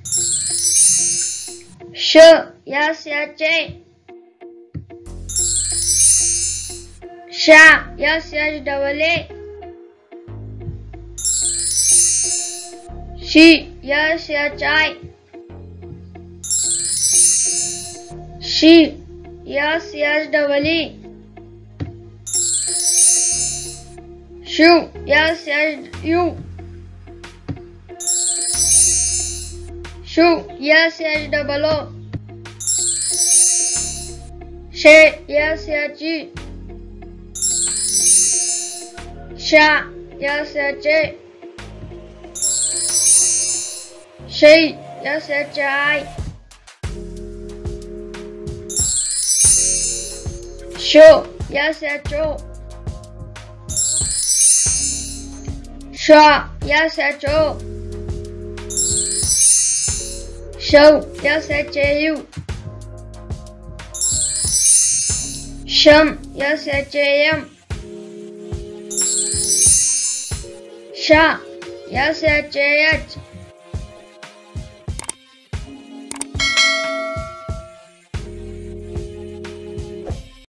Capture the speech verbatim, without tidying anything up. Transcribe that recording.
श या स्याचे शा या स्याच डबले शी या स्याचाय शी या स्याच डबली शू या स्याच यू शू या स्याच डबलो शे या स्याची शा या स्याचे शै या स्याचाय शो या स्याचो शा या स्याचो शौ या स्याचेयू शम या स्याचेयम शा या स्याचेयच